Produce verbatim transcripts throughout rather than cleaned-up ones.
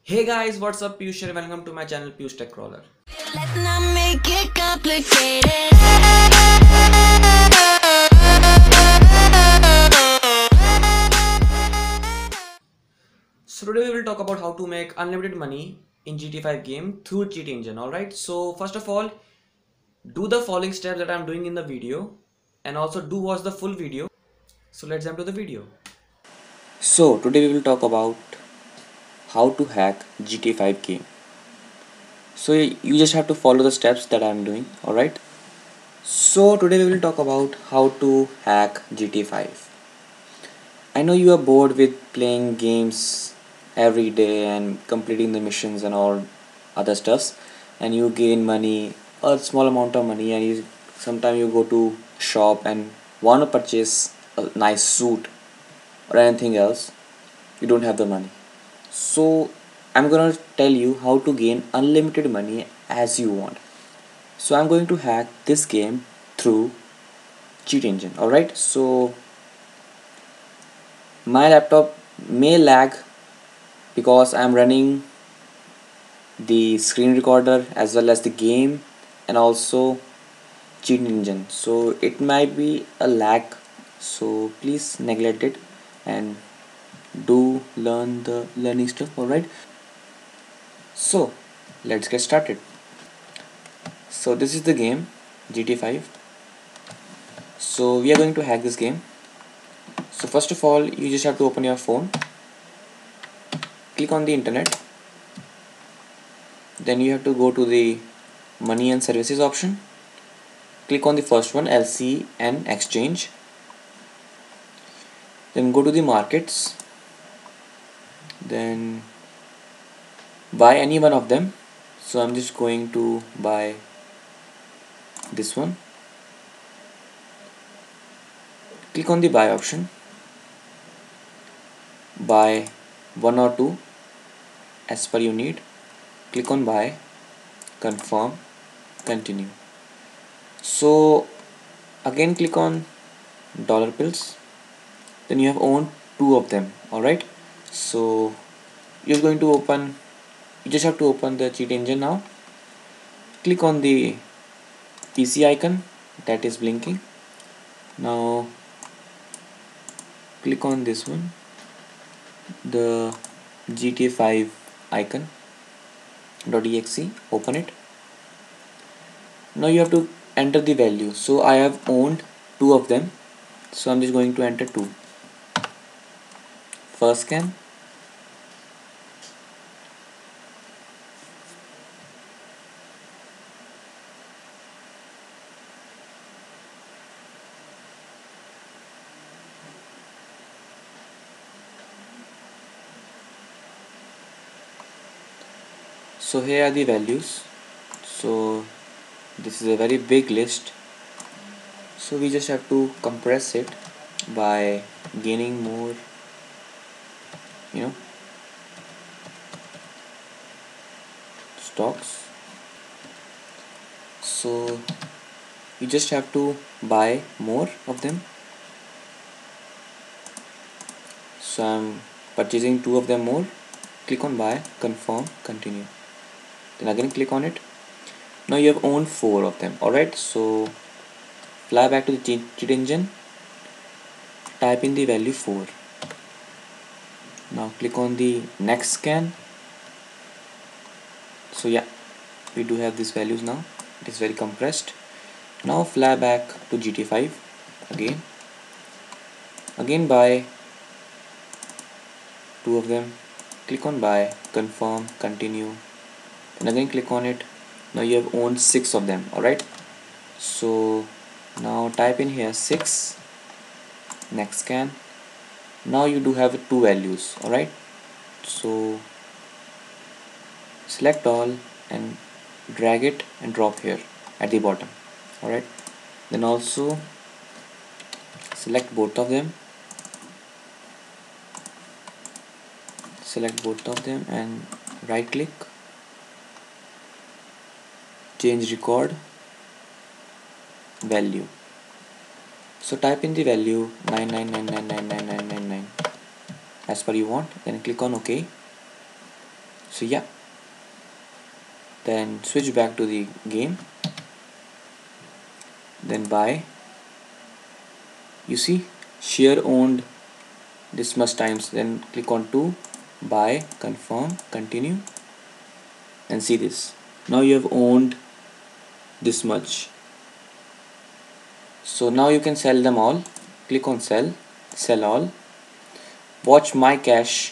Hey guys, what's up? Piyush here. Welcome to my channel Piyush Tech Crawler. Let's not make it complicated. So today we will talk about how to make unlimited money in G T five game through Cheat Engine. Alright, so first of all, do the following steps that I'm doing in the video and also do watch the full video. So let's jump to the video. So today we will talk about how to hack G T five game. So you just have to follow the steps that I'm doing. Alright. So today we will talk about how to hack G T five. I know you are bored with playing games every day and completing the missions and all other stuffs, and you gain money, a small amount of money, and you sometimes you go to shop and want to purchase a nice suit or anything else. You don't have the money. So I'm gonna tell you how to gain unlimited money as you want. So I'm going to hack this game through Cheat Engine. Alright, so my laptop may lag because I'm running the screen recorder as well as the game and also Cheat Engine, so it might be a lag, so please neglect it and do learn the learning stuff. Alright, so let's get started. So this is the game G T five. So we are going to hack this game. So first of all, you just have to open your phone, click on the internet, then you have to go to the money and services option, click on the first one, L C and exchange, then go to the markets, then buy any one of them. So I'm just going to buy this one, click on the buy option, buy one or two as per you need, click on buy, confirm, continue. So again click on dollar bills, then you have owned two of them. Alright, so you're going to open, you just have to open the Cheat Engine now, click on the P C icon that is blinking. Now click on this one, the G T five icon .exe, open it. Now you have to enter the value. So I have owned two of them, so I'm just going to enter two. First scan, so here are the values. So this is a very big list, so we just have to compress it by gaining more, you know, stocks. So you just have to buy more of them. So I'm purchasing two of them more, click on buy, confirm, continue, then again click on it. Now you have owned four of them. Alright, so fly back to the Cheat Engine, type in the value four. Now click on the next scan. So yeah, we do have these values now. It is very compressed. Now fly back to G T five again. Again buy two of them. Click on buy, confirm, continue, and again click on it. Now you have owned six of them. Alright, so now type in here six, next scan. Now you do have two values. Alright, so select all and drag it and drop here at the bottom. Alright, then also select both of them, select both of them and right click, change record value. So type in the value nine nine nine nine nine nine nine nine nine as per you want, then click on OK. So yeah, then switch back to the game, then buy. You see, share owned this much times, then click on to buy, confirm, continue, and see this. Now you have owned this much. So now you can sell them all. Click on sell, sell all, watch my cash.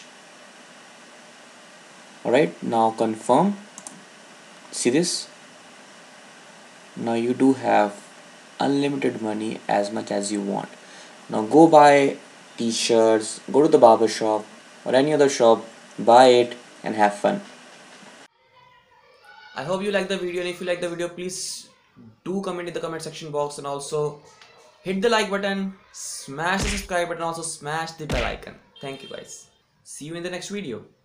Alright, now confirm. See this? Now you do have unlimited money as much as you want. Now go buy t-shirts, go to the barber shop or any other shop, buy it and have fun. I hope you like the video, and if you like the video, please do comment in the comment section box, and also hit the like button, smash the subscribe button, also smash the bell icon. Thank you guys. See you in the next video.